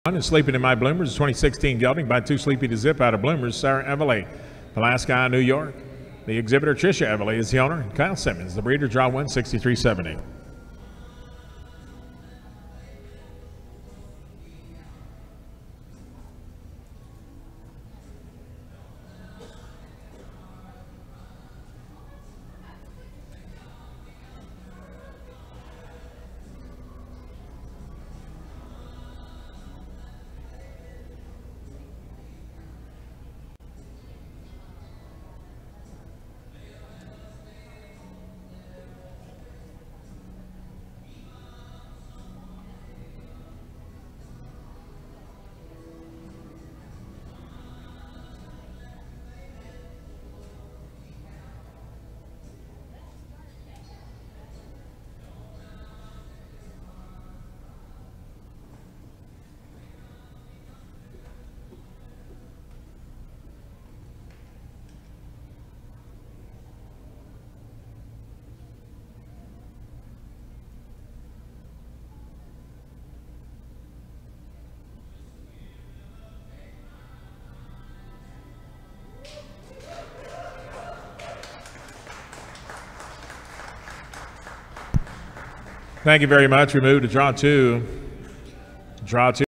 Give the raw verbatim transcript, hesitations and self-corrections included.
Is Sleepin in My Blumers, twenty sixteen gelding by two Sleepy to Zip out of Blumers, Sara Eveleigh. Alaska, New York. The exhibitor, Trisha Eveleigh, is the owner. Kyle Simmons, the breeder, draw one sixty-three seventy. Thank you very much. We move to draw two. Draw two.